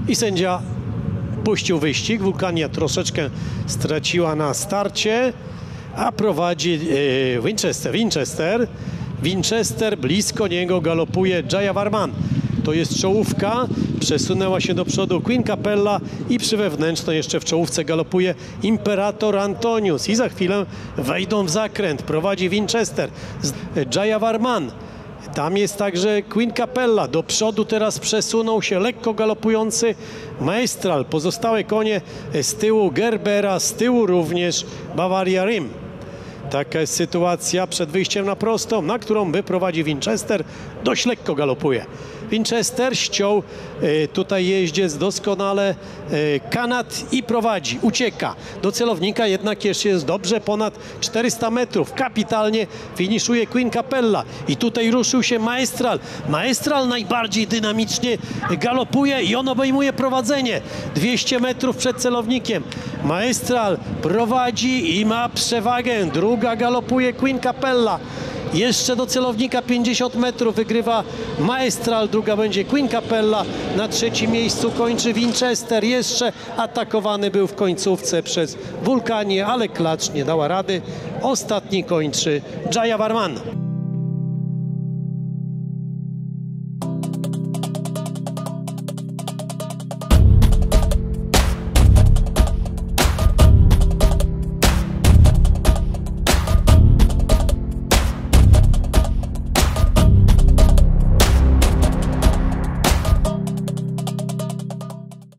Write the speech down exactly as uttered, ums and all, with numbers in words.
I sędzia puścił wyścig. Wulkania troszeczkę straciła na starcie, a prowadzi e, Winchester. Winchester. Winchester, blisko niego galopuje Jayavarman. To jest czołówka, przesunęła się do przodu Queen Capella i przy wewnętrznej jeszcze w czołówce galopuje Imperator Antonius. I za chwilę wejdą w zakręt. Prowadzi Winchester. Jayavarman. Tam jest także Queen Capella. Do przodu teraz przesunął się lekko galopujący Maestral. Pozostałe konie z tyłu Gerbera, z tyłu również Bavaria Rim. Taka jest sytuacja przed wyjściem na prostą, na którą wyprowadzi Winchester. Dość lekko galopuje. Winchester ściął y, tutaj jeździec doskonale y, kanat i prowadzi, ucieka do celownika, jednak jeszcze jest dobrze ponad czterysta metrów. Kapitalnie finiszuje Queen Capella i tutaj ruszył się Maestral. Maestral najbardziej dynamicznie galopuje i on obejmuje prowadzenie. dwieście metrów przed celownikiem. Maestral prowadzi i ma przewagę. Druga galopuje Queen Capella. Jeszcze do celownika pięćdziesiąt metrów wygrywa Maestral, druga będzie Queen Capella, na trzecim miejscu kończy Winchester. Jeszcze atakowany był w końcówce przez Wulkanię, ale klacz nie dała rady. Ostatni kończy Jayavarman.